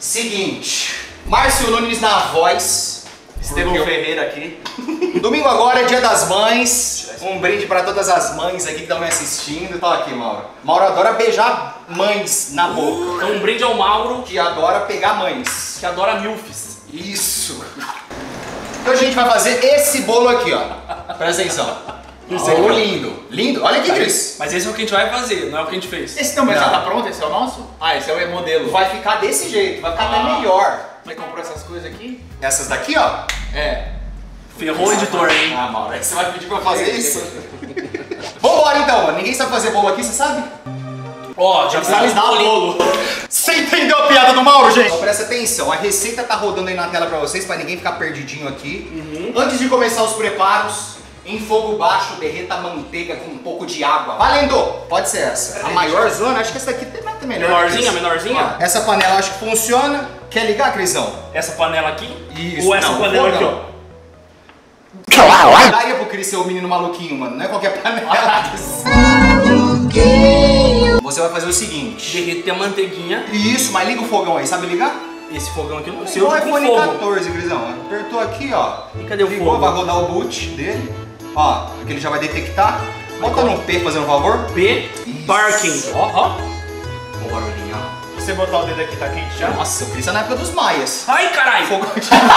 Seguinte, Márcio Nunes na voz, Estevão Ferreira aqui. Domingo agora é dia das mães. Um brinde para todas as mães aqui que estão me assistindo. Tá aqui, Mauro. Mauro adora beijar mães na boca. Então um brinde ao Mauro, Que adora pegar mães. que adora milfs. Isso. Então a gente vai fazer esse bolo aqui, ó. Presta atenção. Bolo lindo. Lindo? Olha aqui, Cris. Mas esse é o que a gente vai fazer, não é o que a gente fez. Esse não, mas já Não. tá pronto? Esse é o nosso? Ah, esse é o modelo. Vai ficar desse jeito, vai ficar até melhor. Mas comprou essas coisas aqui? Essas daqui, ó. É. Ferrou o editor, hein? Ah, Mauro, aí você vai pedir pra fazer isso? Vambora então, mano. Ninguém sabe fazer bolo aqui, você sabe? Ó, já Sabe sabe dar dar bolo. Você entendeu a piada do Mauro, gente? Então presta atenção, a receita tá rodando aí na tela pra vocês, pra ninguém ficar perdidinho aqui. Antes de começar os preparos, em fogo baixo, derreta a manteiga com um pouco de água. Valendo! Pode ser essa. A maior zona, acho que essa daqui vai ter melhor. Menorzinha, que essa. menorzinha? Essa panela acho que funciona. Quer ligar, Crisão? Essa panela aqui? Isso, Ou essa não, panela fogão. aqui, ó? Daria pro Cris ser o menino maluquinho, mano. Não é qualquer panela. Você vai fazer o seguinte. Derreter a manteiguinha. Isso, mas liga o fogão aí, sabe ligar? Esse fogão aqui eu não sei Igual onde com iPhone fogo. 14, Grisão. Apertou aqui, ó. E cadê o Ligou, fogo? vai rodar o boot dele. Ó, aqui ele já vai detectar. Bota no P, fazendo um favor. P, parking. Ó, ó. O barulhinho, ó. Se você botar o dedo aqui, tá quente já? Nossa, o Cris é na época dos maias. Ai, caralho. Fogo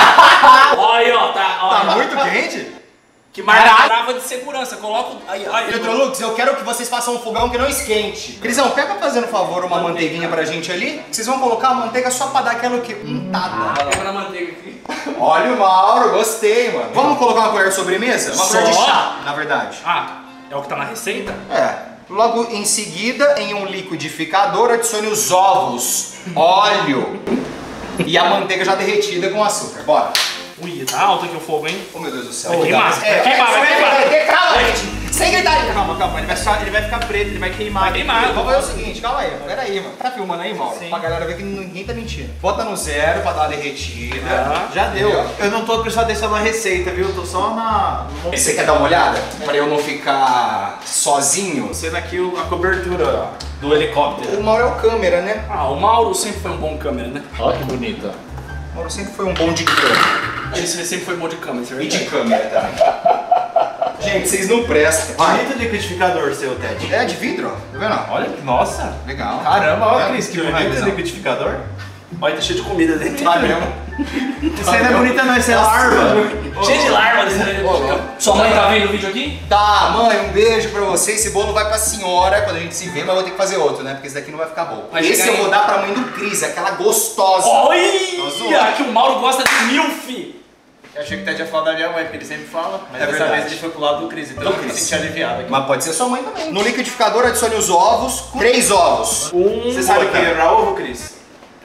Ó aí, ó. Tá, ó, tá ó. muito quente? Que marca trava de segurança. Coloca o... Aí, ó. Electrolux, eu quero que vocês façam um fogão que não esquente. Crisão, pega fazendo favor uma manteiguinha pra gente ali. Vocês vão colocar a manteiga só pra dar aquela o quê? Untada. Pega na manteiga aqui. Olha o Mauro, gostei, mano. Vamos colocar uma colher de sobremesa? Uma colher de Só? chá, na verdade. Ah, é o que tá na receita? É. Logo em seguida, em um liquidificador, adicione os ovos, óleo e a manteiga já derretida com açúcar. Bora. Ui, tá alto aqui o fogo, hein? Oh, meu Deus do céu. Vai queimar, vai queimar, vai queimar. Calma, gente. Sem gritaria. Calma, ele vai ficar preto, ele vai queimar. Vai queimar. Vamos fazer o seguinte, calma aí, pera aí, mano. Tá filmando aí, Mauro? Sim. Pra galera ver que ninguém tá mentindo. Bota no zero pra dar uma derretida. Já deu. Eu não tô prestando atenção na receita, viu? Eu tô só na... Você quer dar uma olhada? Pra eu não ficar sozinho? Sendo aqui a cobertura do helicóptero. O Mauro é o câmera, né? Ah, o Mauro sempre foi um bom câmera, né? Olha que bonita. O Mauro sempre foi um bom de câmera. Ele sempre foi bom de câmera, isso é E de verdade. câmera também. Gente, vocês não prestam. Vai. Bonito liquidificador seu, Ted. É de vidro, ó. Tá vendo? Olha que, nossa. Legal. Caramba, olha, É, Cris, que bonito bonito liquidificador. Olha, tá cheio de comida dentro. Tá mesmo. Isso aí não é bonita não, isso é larva. Cheio de larva desse negócio. Sua mãe tá vendo o vídeo aqui? Tá, mãe, um beijo pra você. Esse bolo vai pra senhora quando a gente se vê, mas eu vou ter que fazer outro, né? Porque esse daqui não vai ficar bom. Vai Esse chegar eu vou em- dar pra mãe do Cris, aquela gostosa. Olha, que o Mauro gosta de milf. Eu achei que o Ted ia falar da minha mãe, porque ele sempre fala. Mas É dessa verdade. vez ele foi pro lado do Cris, então Do eu me Cris. senti aliviado aqui. Mas pode ser sua mãe também. No liquidificador, adicione os ovos. 3 ovos. Você sabe o que é quebrar ovo, Cris?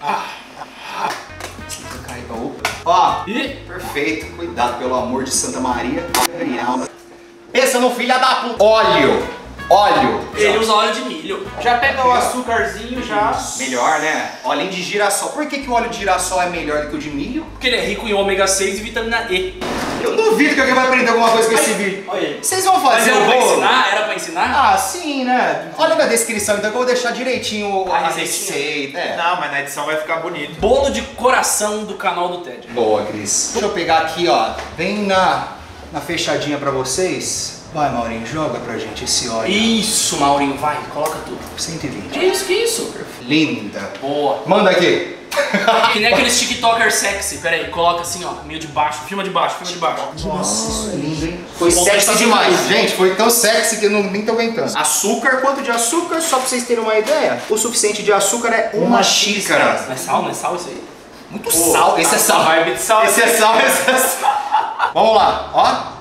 Carrega o. Ó, Ih, perfeito. Cuidado, pelo amor de Santa Maria. Pensa no filho da puta. Óleo. Óleo. ele usa óleo de milho. Já pega o açúcarzinho, já. Melhor, né? Óleo de girassol. Por que o óleo de girassol é melhor do que o de milho? Porque ele é rico em ômega 6 e vitamina E. Eu duvido que alguém vai aprender alguma coisa com esse vídeo. Olha aí. Vocês vão Mas fazer era o pra bolo? ensinar? Era pra ensinar? Ah, sim, né? Olha na descrição, então que eu vou deixar direitinho A a receitinha. receita. É. Não, mas na edição vai ficar bonito. Bolo de coração do canal do Ted. Boa, Cris. Deixa eu pegar aqui, ó. Bem na fechadinha pra vocês. Vai, Maurinho, joga pra gente esse óleo. Isso, Maurinho, vai, coloca tudo. 120. Que isso, que isso? Linda. Boa. Manda aqui. Que nem aqueles TikToker sexy. Pera aí, coloca assim, ó, meio de baixo. Filma de baixo, filma de baixo. Nossa, isso é lindo, hein? Foi Bom, sexy tá demais. tudo. Gente, foi tão sexy que eu nem tô aguentando. Açúcar, quanto de açúcar? Só pra vocês terem uma ideia. O suficiente de açúcar é uma xícara. Não é sal? Não é sal isso aí? Muito sal. Esse é sal. Vibe de sal. Esse é sal, esse é sal. Vamos lá, ó.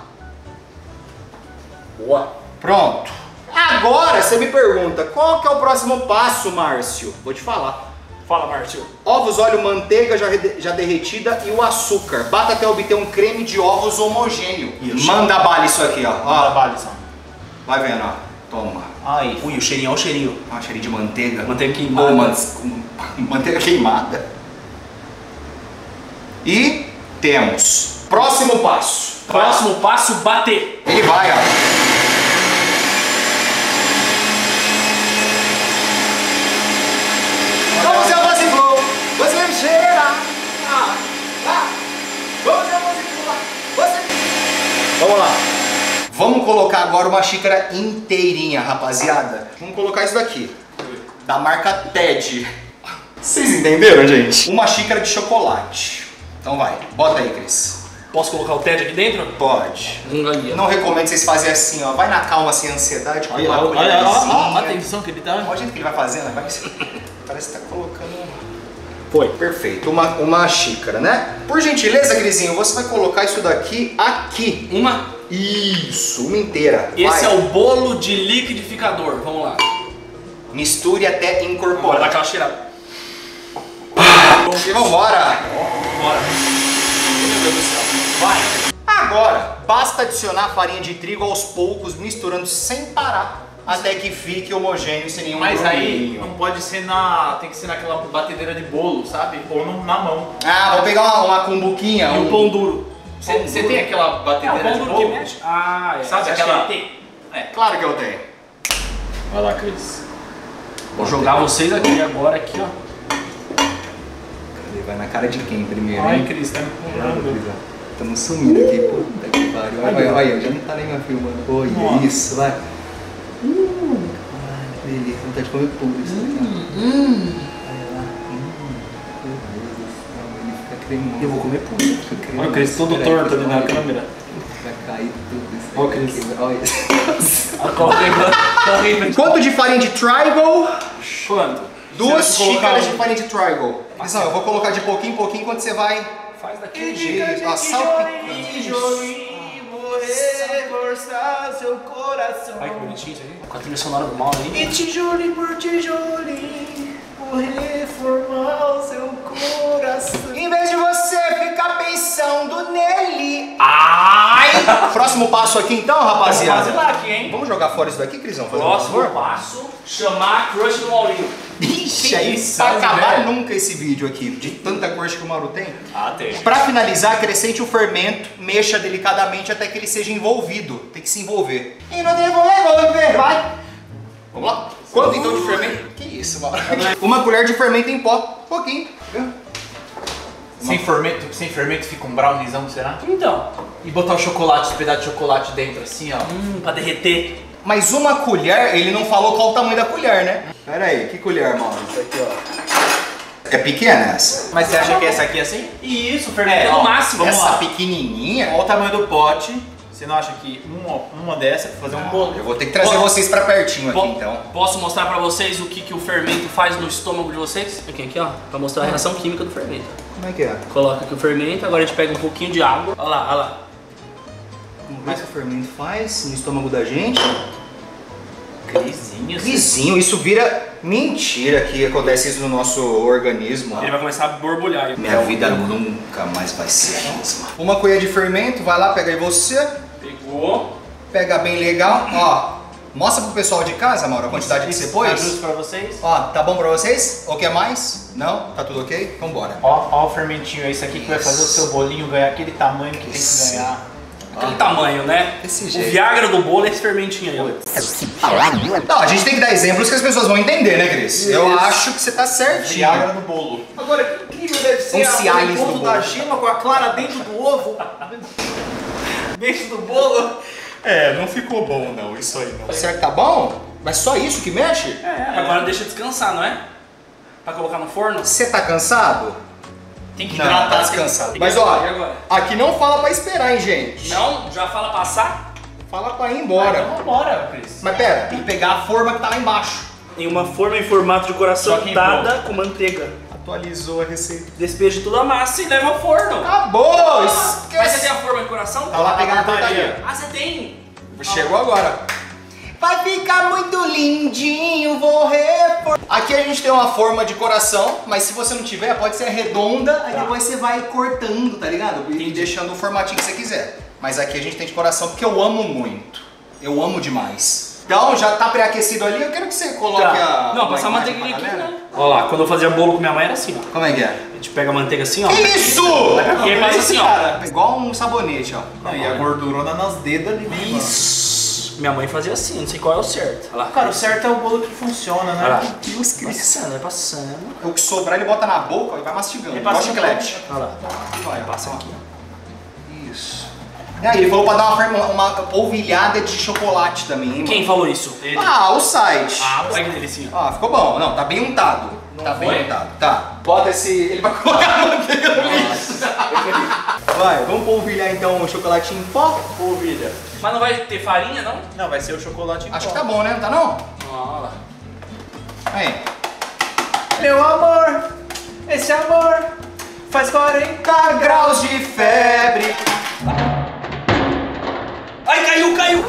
Boa. Pronto. Agora você me pergunta, qual que é o próximo passo, Márcio? Vou te falar. Fala, Márcio. Ovos, óleo, manteiga já derretida e o açúcar. Bata até obter um creme de ovos homogêneo. Isso. Manda bala isso aqui, ó. Ó, Trabalho, só. vai vendo, ó. Toma. Aí. Ui, o cheirinho, olha o cheirinho. Ó, cheirinho de manteiga. Manteiga queimada. Ou manteiga queimada. E temos. Próximo passo. Próximo passo, bater. Ele vai, ó. Vamos ao Flow. Você chega. Vamos lá. Vamos colocar agora uma xícara inteirinha, rapaziada. Vamos colocar isso daqui, da marca TED. Vocês entenderam, gente? Uma xícara de chocolate. Então vai, bota aí, Cris. Posso colocar o TED aqui dentro? Pode. Ali. Não recomendo vocês fazerem assim, ó. Vai na calma, sem ansiedade. Com uma Olha colherzinha. a atenção que ele tá. Olha o jeito que ele vai fazendo. Parece que tá colocando... Foi. Perfeito, uma xícara, né? Por gentileza, Crisinho, você vai colocar isso daqui aqui. Uma. Isso, uma inteira. Esse vai. é o bolo de liquidificador. Vamos lá. Misture até Bora dar incorporar. aquela cheirada. E vambora. Bora. Meu Deus do céu. Vai. Agora, basta adicionar a farinha de trigo aos poucos, misturando sem parar, até que fique homogêneo, sem nenhum Mas aí gruminho. não pode ser tem que ser naquela batedeira de bolo, sabe? Ou na mão. Ah, vou pegar uma cumbuquinha. E um pão duro. Você tem aquela É, o batedeira pão de duro que bolo? mexe. Ah, é. Sabe Você acha aquela- que ele tem? Claro que eu tenho. Vai lá, Cris. Vou jogar vocês aqui agora, aqui, ó. Vai na cara de quem primeiro, Ai, hein? Cris, tá me empurrando. Estamos sumindo aqui, puta que pariu. Olha, já não tá nem me filmando. Olha Nossa. isso, vai. Ai, que delícia, vontade de comer tudo isso aqui, ó. Olha lá. Meu Deus do céu, ele fica cremoso. Eu vou comer puto. Fica cremoso. Olha o Cris todo Espera aí, torto ali na olha. câmera. Vai cair tudo isso aí. Ó, Cris. Olha isso. Corre. Quanto de farinha de trigo? Quanto? 2 Você vai colocar xícaras um- de farinha de trigo. Mas não, eu vou colocar de pouquinho em pouquinho enquanto você vai... Faz daquele jeito. Isso, ó, salpicando. reforçar seu coração. Ai, que bonitinho isso aqui. Com a trilha sonora do mal aí. E tijolinho por tijolinho, vou reformar o seu coração. Em vez de você ficar pensando nele. Ai! Próximo passo aqui então, Quase rapaziada. lá aqui, hein? Vamos jogar fora isso daqui, Crisão? Fazer um Próximo favor? passo, chamar a crush do Maurinho. Ixi, Que aí isso, vai acabar velho. nunca esse vídeo aqui, de tanta crush que o Mauro tem. Ah, tem. Pra finalizar, acrescente o fermento, mexa delicadamente até que ele seja envolvido. Tem que se envolver. E não envolver, vai! Vamos lá? Quanto então de fermento? Que isso, Mauro? Uma colher de fermento em pó, pouquinho. Sem fermento fica um brownizão, será? Então, E botar o chocolate, os pedaços de chocolate dentro assim, ó. pra derreter. Mas uma colher, ele não falou qual o tamanho da colher, né? Pera aí, que colher, Mauro? Isso aqui, ó. É pequena essa? Mas você acha que essa aqui é assim? E isso, fermento no ó, máximo. vamos Essa lá. pequenininha? Olha o tamanho do pote. Você não acha que uma dessa pra fazer um bolo? Eu vou ter que trazer vocês pra pertinho aqui, então. Posso mostrar pra vocês o que o fermento faz no estômago de vocês? Aqui, ó, pra mostrar a reação química do fermento. Como é que é? Coloca aqui o fermento, agora a gente pega um pouquinho de água. Olha lá, olha lá. Vamos ver o que o fermento faz no estômago da gente. Crisinho. Vizinho, isso vira mentira que acontece isso no nosso organismo. Ele vai começar a borbulhar. Minha vida nunca mais vai ser a mesma. Uma colher de fermento, vai lá, pega aí você. Pegou. Pega bem legal, ó. Mostra pro pessoal de casa, Mauro, a quantidade que você Tá pôs. justo pra vocês? Ó, tá bom pra vocês? Ou quer mais? Não? Tá tudo ok? Então bora. Ó o fermentinho aí, isso aqui que vai fazer o seu bolinho ganhar aquele tamanho que tem que Isso. ganhar. Aquele tamanho, né? Desse O jeito. Viagra do bolo é esse fermentinho aí, ó. Não, a gente tem que dar exemplos que as pessoas vão entender, né, Cris? Eu acho que você tá certinho. Viagra no bolo. Agora, que incrível deve ser Um Cialis o ponto no da bolo. gema com a clara dentro do ovo. Dentro do bolo. É, não ficou bom não, isso aí não. Certo, tá bom? Mas só isso que mexe? Agora deixa descansar, não é? Pra colocar no forno. Você tá cansado? Tem que Não, hidratar. tá descansado. Tem que Mas ó, e agora? aqui não fala pra esperar, hein, gente? Não, já fala passar. Fala pra ir embora. Então vambora, Cris. Mas pera, tem que pegar a forma que tá lá embaixo. Em uma forma em formato de coração Só que em untada com manteiga. Atualizou a receita. Despeje toda a massa e leva ao forno. Acabou! Mas você tem Esquece. a forma em coração? Tá lá pegando a portaria. Ah, você tem? Chegou agora. Vai ficar muito lindinho, vou repor. Aqui a gente tem uma forma de coração, mas se você não tiver, pode ser redonda, aí depois você vai cortando, tá ligado? E deixando o formatinho que você quiser. Mas aqui a gente tem de coração porque eu amo muito. Eu amo demais. Então, já tá pré-aquecido ali, eu quero que você coloque a... Não, passar a imagem manteiguinha pra aqui, galera. né? Olha lá, quando eu fazia bolo com minha mãe era assim, ó. Como é que é? A gente pega a manteiga assim, ó. Que isso? E aí passa assim, ó. Igual um sabonete, ó. Não, e a gordurona nas dedos ali. Isso. Minha mãe fazia assim, não sei qual é o certo. Olha lá. Cara, o certo é o bolo que funciona, né? Olha lá. Deus Cristo. Vai passando. O que sobrar ele bota na boca e vai mastigando. Ele Igual passa chiclete. Olha lá. Vai, Passa aqui. Isso. E aí, ele falou pra dar uma polvilhada de chocolate também, hein, Quem mano? falou isso? Ele. Ah, o site. Olha que delicinha. Ah, ficou bom. Não, tá bem untado. Tá foi? bem untado. Tá. Bota esse... Ele vai colocar a manteiga no lixo. Vai, vamos polvilhar então o chocolatinho em pó. Polvilha. Mas não vai ter farinha, não? Não, vai ser o chocolate em Acho pó. que tá bom, né? Não tá não? Olha lá. Aí. Meu amor, esse amor faz 40 Graus de febre. Ai, caiu!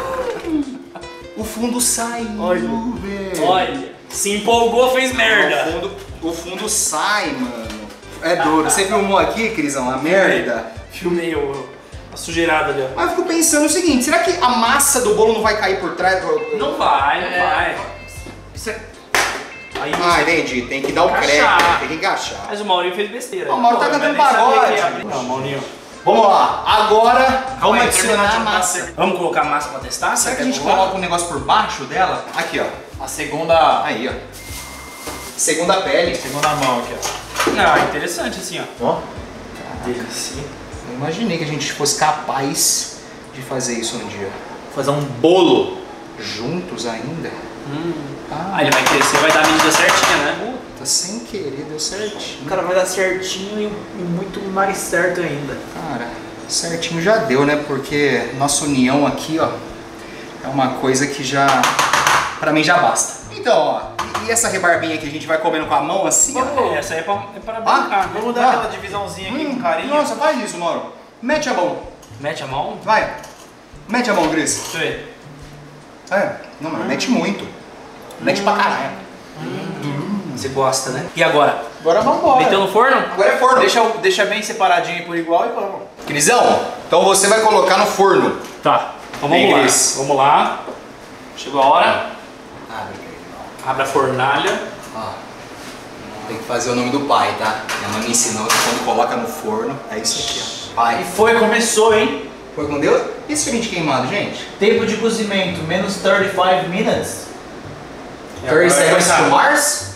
O fundo saiu, velho. Olha, se empolgou, fez merda. O fundo sai, mano. É duro. Você filmou aqui, Crisão, a merda? Filmei a sujeirada ali, ó. Mas eu fico pensando o seguinte, será que a massa do bolo não vai cair por trás? Não vai. Isso é... Aí, Ah, entendi. Tem que dar o crédito, Encaixar. tem que encaixar. mas o Maurinho fez besteira. O Mauro tá Pô, cantando mas nem sabia pagode. que ia abrir. Não, Maurinho. Vamos lá, agora vamos Vai, adicionar terminar a de massa. massa. Vamos colocar a massa pra testar? Será que a gente Quer coloca um negócio por baixo dela? Aqui, ó. A segunda... Aí, ó. Segunda pele. Segunda mão aqui, ó. Não, interessante assim, ó. Ó. Delícia. Eu imaginei que a gente fosse capaz de fazer isso um dia. Fazer um bolo. Juntos ainda? Ah, ele vai crescer, vai dar a medida certinha, né? Puta, sem querer deu certinho. O cara vai dar certinho e muito mais certo ainda. Cara, certinho já deu, né? Porque nossa união aqui, ó, é uma coisa que já, pra mim já basta. Então, ó, e essa rebarbinha que a gente vai comendo com a mão assim, ó. Essa aí é pra brincar, né? Vamos dar aquela divisãozinha aqui com carinho. Nossa, faz isso, Mauro. Mete a mão. Mete a mão. Vai. Mete a mão, Gris. Deixa eu ver. É, não, mas mete muito. Mete pra caralho. Você gosta, né? E agora? Agora vamos embora. Meteu no forno? Agora é forno. Deixa bem separadinho aí por igual e vamos. Crisão, então você vai colocar no forno. Tá. Então Vem, vamos lá. Cris. Vamos lá. Chegou a hora. Abre. Abre a fornalha. Ó, tem que fazer o nome do pai, tá? Minha mãe me ensinou que quando coloca no forno, é isso aqui, ó. Pai. Começou, hein? Foi com Deus? E esse feijão queimado, gente? Tempo de cozimento, menos 35 minutes. 30 seconds to Mars?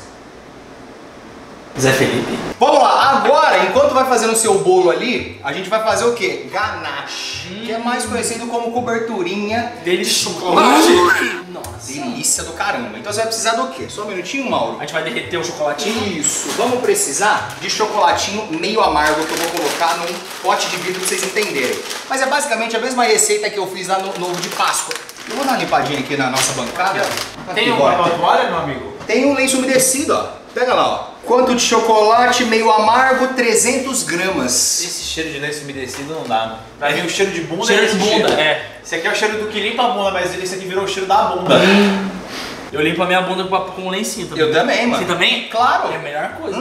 Zé Felipe. Vamos lá, agora, enquanto vai fazendo o seu bolo ali, a gente vai fazer o quê? Ganache, que é mais conhecido como coberturinha de chocolate. Nossa. Delícia do caramba. Então você vai precisar do quê? Só um minutinho, Mauro. A gente vai derreter o chocolatinho. Isso, vamos precisar de chocolatinho meio amargo que eu vou colocar num pote de vidro pra vocês entenderem. Mas é basicamente a mesma receita que eu fiz lá no ovo de Páscoa. Eu vou dar uma limpadinha aqui na nossa bancada. Tem Aqui, uma bora. toalha, meu amigo? Tem um lenço umedecido, ó. Pega lá, ó. Quanto de chocolate meio amargo? 300 gramas. Esse cheiro de lenço umedecido não dá, né? Pra mim o cheiro de bunda Cheiro é de esse bunda, cheiro. é. Esse aqui é o cheiro do que limpa a bunda, mas esse aqui virou o cheiro da bunda. Eu limpo a minha bunda com um lencinho também. Eu também, mano. Você também? Claro. É a melhor coisa.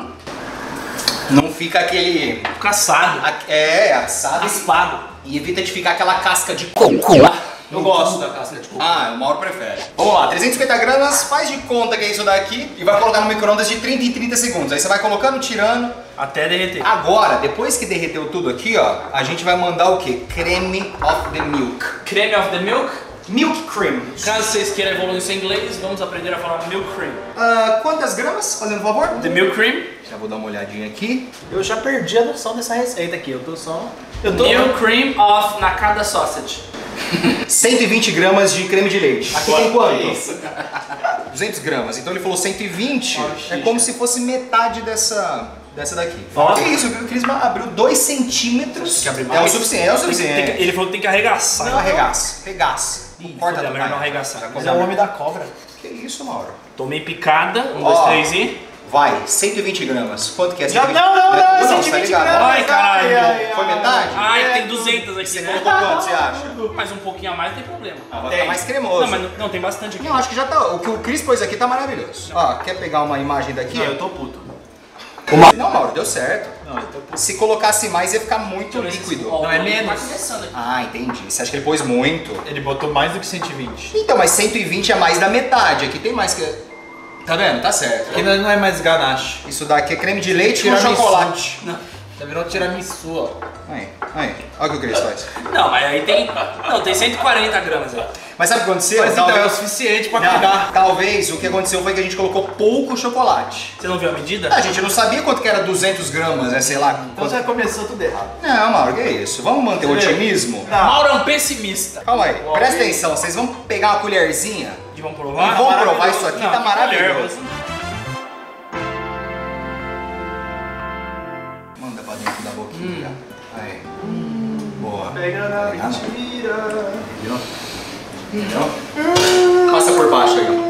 Não fica aquele... Fica assado. É, assado. Raspado. E evita de ficar aquela casca de coco. Eu gosto da casca de coco. Ah, o Mauro prefere. Vamos lá, 350 gramas, faz de conta que é isso daqui e vai colocar no micro-ondas de 30 em 30 segundos. Aí você vai colocando, tirando. Até derreter. Agora, depois que derreteu tudo aqui, ó, a gente vai mandar o quê? Creme of the milk. Creme of the milk. Milk cream. Caso vocês queiram evoluir seu inglês, vamos aprender a falar milk cream. Quantas gramas, fazendo favor? The milk cream. Já vou dar uma olhadinha aqui. Eu já perdi a noção dessa receita aqui. Eu tô só... Milk cream of Nakada sausage. 120 gramas de creme de leite. Aqui tem Quanto? quanto? 200 gramas. Então ele falou 120. Oxi. É como se fosse metade dessa daqui. Ó. Que isso? O Cris abriu 2 centímetros. Que abre É o mais? suficiente. É o suficiente. Ele falou que tem que arregaçar. Não, arregaça. Regaça. Ih, Corta fudeu, do melhor não tamanho. arregaçar. Já Mas come- é o homem da cobra. Que isso, Mauro? Tomei picada. 1, Ó. 2, 3 e... Vai, 120 gramas. Quanto que é? Já- 120? não, Você tá 120 ligado? gramas. Ai, caralho. Foi metade? Ai, tem 200 aqui, Você né? colocou quanto, você acha? Mas um pouquinho a mais não tem problema. Vai Tem. ficar mais cremoso. Não, mas não, tem bastante aqui. Não, acho que já tá. O que o Cris pôs aqui tá maravilhoso. Ó, quer pegar uma imagem daqui? Não, eu tô puto. Não, Mauro, deu certo. Não, eu tô puto. Se colocasse mais ia ficar muito Deixa eu ver se líquido. esse- ó, Não, é tá menos. começando aqui. Ah, entendi. Você acha que ele pôs muito? Ele botou mais do que 120. Então, mas 120 é mais da metade. Aqui tem mais que... Tá vendo? Tá certo. Aqui não é mais ganache. Isso daqui é creme de leite com Tiramisu. chocolate. Não. Tá virando tiramisu, ó. Aí. Olha o que o Cris faz. Não, mas aí tem... Não, tem 140 gramas aí. Mas sabe o que aconteceu? Mas então é o suficiente pra Não, cuidar. talvez o que aconteceu foi que a gente colocou pouco chocolate. Você não viu a medida? A gente não sabia quanto que era 200 gramas, né? Sei lá. Então já começou tudo errado. Não, Mauro, que é isso? Vamos manter o otimismo? Não. Mauro é um pessimista. Calma aí, presta atenção. Vocês vão pegar uma colherzinha E vamos e provar? vão provar maravilhoso. isso aqui, Não, tá que maravilhoso. colher, Manda pra dentro da boquinha. Aí. Boa. Pega na mentira. Entendeu? Entendeu? Passa por baixo aí.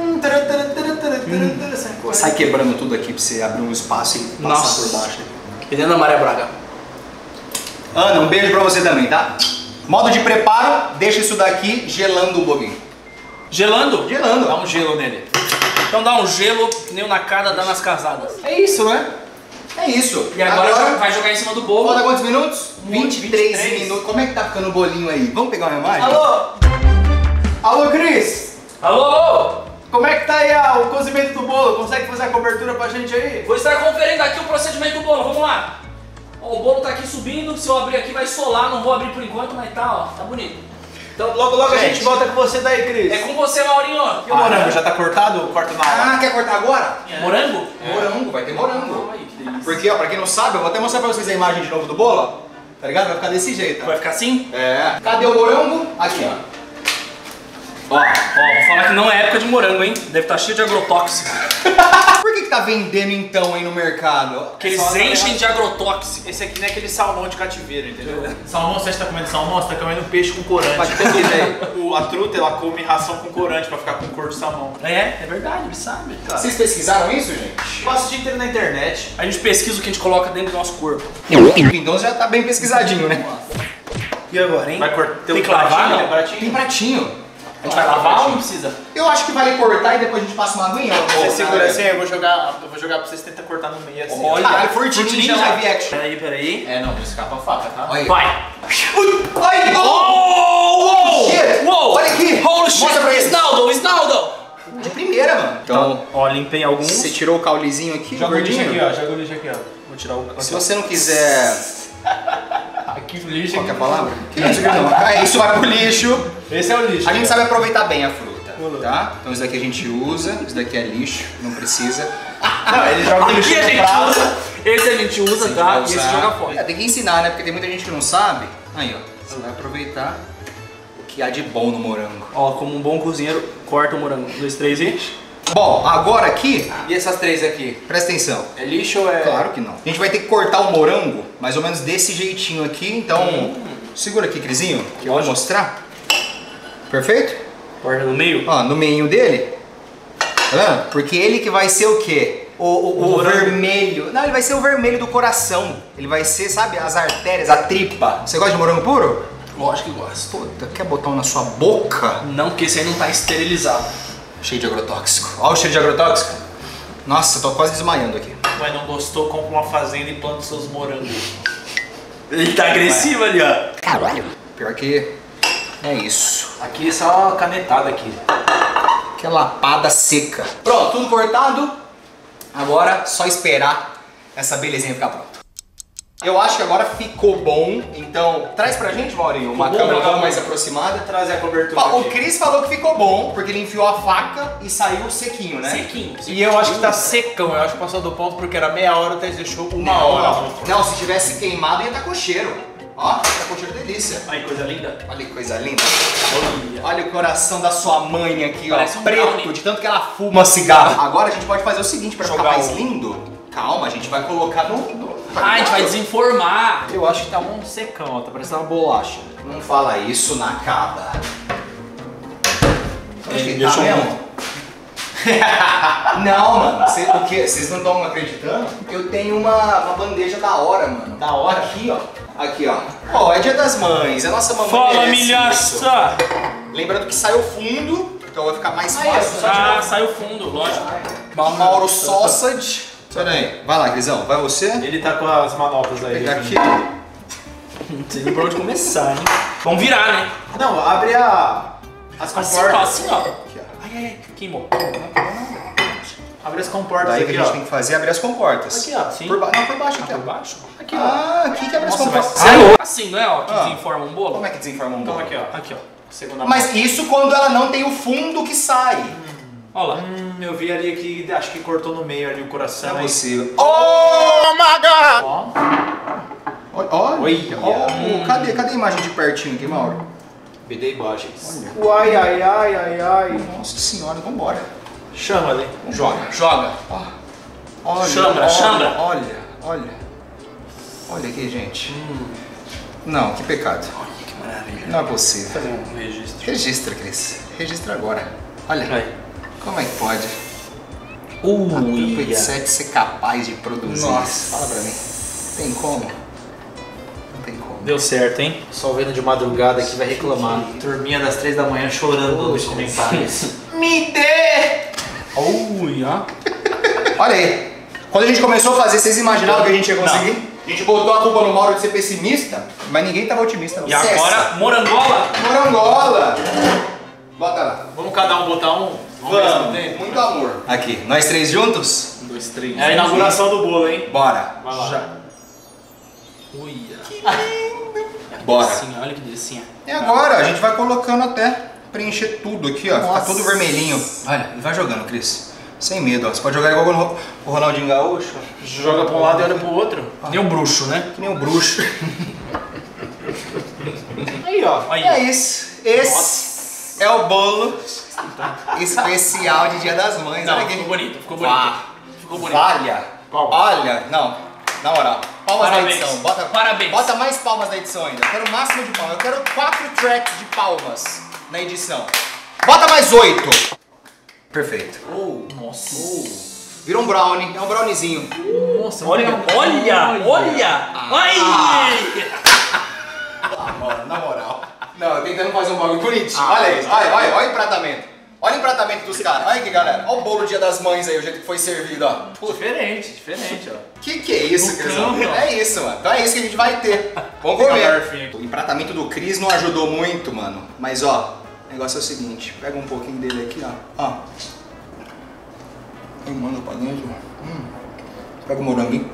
Sai quebrando tudo aqui pra você abrir um espaço e passar Nossa. por baixo. Helena Maria Braga. Ana, um beijo pra você também, tá? Modo de preparo, deixa isso daqui gelando um pouquinho. Gelando? Gelando. Dá um gelo nele. Então dá um gelo, que nem o Nakada dá nas casadas. É isso, né? É isso. E agora vai jogar em cima do bolo. Falta quantos minutos? 23 23 minutos. Como é que tá ficando o bolinho aí? Vamos pegar uma imagem? Alô? Alô, Cris? Alô? Como é que tá aí o cozimento do bolo? Consegue fazer a cobertura pra gente aí? Vou estar conferindo aqui o procedimento do bolo, vamos lá. Ó, o bolo tá aqui subindo, se eu abrir aqui vai solar, não vou abrir por enquanto, mas tá, ó, tá bonito. Então logo a gente volta com você daí, Cris. É com você, Maurinho. E o morango já tá cortado? Corta na hora. Ah, quer cortar agora? Morango? Morango, vai ter morango. Ai, que delícia. Porque, ó, pra quem não sabe, eu vou até mostrar pra vocês a imagem de novo do bolo, ó. Tá ligado? Vai ficar desse jeito, ó. Vai ficar assim? É. Cadê o morango? Aqui, ó. Ó, vou falar que não é época de morango, hein? Deve estar cheio de agrotóxico. Por que tá vendendo então aí no mercado? Que eles Só enchem de agrotóxico. Esse aqui não é aquele salmão de cativeiro, entendeu? Salmão, você tá comendo salmão, você tá comendo peixe com corante. Pode ter sido aí. A truta, ela come ração com corante pra ficar com cor de salmão. É verdade, ele sabe. Vocês pesquisaram isso, gente? Passa o dia inteiro na internet. A gente pesquisa o que a gente coloca dentro do nosso corpo. Então já tá bem pesquisadinho, né? E agora, hein? Vai cortar. Tem que lavar, não? Tem pratinho. A gente vai lavar ou não precisa? Eu acho que vale cortar e depois a gente passa uma aguinha. Você segura assim, eu vou jogar pra vocês tentar cortar no meio assim. Olha, Caralho, Forte Ninja live action. Peraí. É, não, não escapa a faca, tá? Olha aí. Vai! Ai, Uou! Shit! Uou! Olha aqui! Holy shit! Mostra pra eles. Snaldo! De primeira, mano. Então, Ó, limpei alguns. você tirou o caulizinho aqui, Joga o lixo gordinho? aqui, ó. Joga o lixo aqui, ó. Vou tirar o... Se você não quiser... Aqui o lixo Qual que é a aqui. palavra? Que isso aqui não? É, isso vai pro lixo. Esse é o lixo. A gente aqui, sabe aproveitar bem a fruta, Uhum. tá? Então isso daqui a gente usa, isso daqui é lixo, não precisa. ó. Não, ele joga o lixo Aqui a no gente prato. usa, esse a gente usa, tá? Vai E esse usar. joga fora. É, tem que ensinar, né? Porque tem muita gente que não sabe. Aí, ó. Você vai aproveitar o que há de bom no morango. Ó, como um bom cozinheiro, corta o morango. 1, 2, 3 e... Bom, agora aqui, E essas três aqui? presta atenção. É lixo ou é... Claro que não. A gente vai ter que cortar o morango mais ou menos desse jeitinho aqui, então segura aqui, Crisinho, que eu vou mostrar. Perfeito? Corta no meio. Ó, no meio dele. Tá vendo? Porque ele que vai ser o quê? O morango. vermelho. Não, ele vai ser o vermelho do coração. Ele vai ser, sabe, as artérias, a tripa. Você gosta de morango puro? Lógico que gosto. Puta, quer botar um na sua boca? Não, porque esse aí não tá esterilizado. Cheio de agrotóxico. Olha o cheiro de agrotóxico. Nossa, eu tô quase desmaiando aqui. Mas não gostou, compra uma fazenda e planta os seus morangos. Ele tá agressivo ali, ó. Caralho. Pior que é isso. Aqui é só uma canetada aqui. Que é lapada seca. Pronto, tudo cortado. Agora só esperar essa belezinha ficar pronta. Eu acho que agora ficou bom, então traz pra gente, Maurinho, uma Ficou câmera um bom, pouco bom. mais aproximada. Trazer a cobertura Ó, o aqui. Cris falou que ficou bom, porque ele enfiou a faca e saiu sequinho, né? Sequinho. E eu acho que tá secão, eu acho que passou do ponto porque era meia hora, até deixou uma hora. Não, se tivesse queimado ia estar com cheiro. Ó, tá com cheiro delícia. Aí, coisa linda. Olha que coisa linda. Olha. Olha o coração da sua mãe aqui, Parece ó, um preto, brownie. de tanto que ela fuma cigarro. Agora a gente pode fazer o seguinte, pra ficar Jogar mais o- lindo. Calma, a gente vai colocar no... Ah, a gente vai desenformar. Eu acho que tá um secão, ó, tá parecendo uma bolacha. Não fala isso na caba. Onde que tá deixa eu- mesmo? Não, mano. O quê? Vocês não estão acreditando? Eu tenho uma bandeja da hora, mano. Da hora? Aqui, ó. Aqui, ó. Ó, é dia das mães. A nossa mamãe Fala, merece isso. milhaça! Lembrando que saiu fundo, então vai ficar mais fácil. Só Ah, tirar saiu fundo, lógico. Mauro Sausage. Pera aí. Vai lá, Grisão. Vai você. Ele tá com as manoplas aí. Pegar aqui. Não sei nem por onde começar, hein? Vamos virar, né? Não, abre as Assim, ó, comportas. assim, ó. Aqui, ó. Ai, ai, ai. Queimou. Abre as comportas Daí aqui, que a gente ó. tem que fazer é abrir as comportas. Aqui, ó. Sim. Não, por baixo aqui, ó. Por baixo? Aqui, ó. Ah, aqui que abre as Nossa, comportas. Assim, não é, ó, que Ah. desenforma um bolo? Como é que desenforma um Então bolo? aqui, ó. Aqui, ó. Segunda Mas isso quando ela não tem o fundo que sai. Olha lá. Eu vi ali que acho que cortou no meio ali o coração. Não é aí. possível. Oh my God! Ó. Olha, cadê a imagem de pertinho aqui, Mauro? BD imagens. Olha. Ai. Nossa senhora, vambora. Chama ali. Joga, joga. Olha, Chambra, chambra. Olha aqui, gente. Não, que pecado. Que maravilha. Não é possível. Fazer um registro. Registra, Cris. Registra agora. Olha, Aí. como é que pode? A Trupa 87 ser capaz de produzir Nossa. isso? Fala pra mim. Tem como? Não tem como. Deu certo, hein? Só vendo de madrugada aqui vai reclamar. Turminha das 3 da manhã chorando nos comentários. Me dê! Ui, ó. Olha aí. Quando a gente começou a fazer, vocês imaginavam que a gente ia conseguir? A gente botou a culpa no Mauro de ser pessimista, mas ninguém tava otimista. Não. E agora, morangola. Morangola! Bota lá. Vamos cada um botar um? Vamos ver se não tem? Muito amor. Aqui, nós três juntos? 1, 2, 3. É a inauguração do bolo, hein? Bora. Vai lá. Já. Ui. Bora. Delicinha, olha que delicinha. E agora, a gente vai colocando até preencher tudo aqui, ó. Fica Nossa. tudo vermelhinho. Olha, e vai jogando, Cris. Sem medo, ó. Você pode jogar igual o Ronaldinho Gaúcho. Joga pra um lado e olha pro outro. Nem um bruxo, né? Que nem um bruxo. Aí, ó. Aí. É isso. Esse é o bolo especial de Dia das Mães. Não, Olha aqui. ficou bonito, ficou bonito. Vá. Ficou bonito. Valha. Palmas. Olha, não. Na moral. Palmas Parabéns. da edição. Parabéns. Bota mais palmas na edição ainda. Eu quero o máximo de palmas. Eu quero 4 tracks de palmas na edição. Bota mais 8. Perfeito. Nossa. Virou um brownie. É um browniezinho. Nossa, Olha. Ai! Mano, na moral. Não, tentando fazer um bagulho bonitinho. Olha isso. Olha o empratamento. Olha o empratamento dos caras. Olha aqui, galera. Olha o bolo Dia das Mães aí, o jeito que foi servido, ó. Diferente, ó. Que é isso, No Crisão? canto. É isso, mano. Então é isso que a gente vai ter. Vamos Fica comer. garfinho. O empratamento do Cris não ajudou muito, mano. Mas, ó, o negócio é o seguinte. Pega um pouquinho dele aqui, ó. E manda pra dentro. Pega o moranguinho.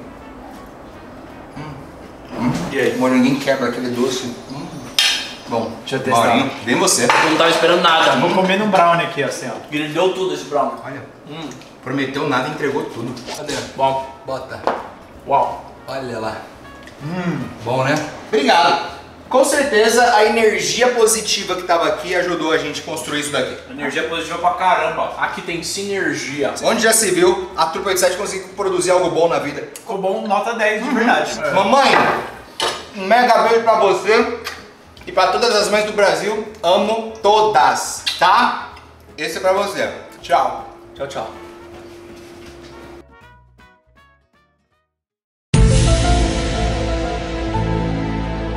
E aí? O moranguinho quebra aquele doce. Bom, Deixa eu testar. Maurinho, vem você. Eu não tava esperando nada. Vou comer no brownie aqui, assim, ó. Ele deu tudo esse brown. Olha, prometeu nada, entregou tudo. Cadê? Bom. Bota. Uau. Olha lá. Bom, né? Obrigado. Com certeza a energia positiva que tava aqui ajudou a gente a construir isso daqui. Energia positiva pra caramba. Aqui tem sinergia. Onde já se viu, a Trupa 87 conseguiu produzir algo bom na vida. Ficou bom, nota 10 de verdade. Mamãe, um mega beijo pra você e pra todas as mães do Brasil. Amo todas, tá? Esse é pra você. Tchau. Tchau, tchau.